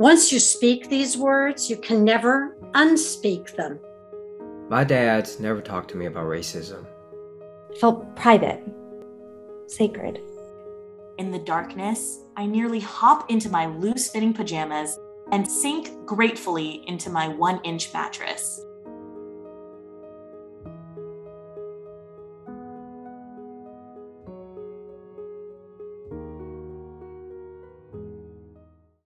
Once you speak these words, you can never unspeak them. My dad never talked to me about racism. It felt private, sacred. In the darkness, I nearly hop into my loose-fitting pajamas and sink gratefully into my 1-inch mattress.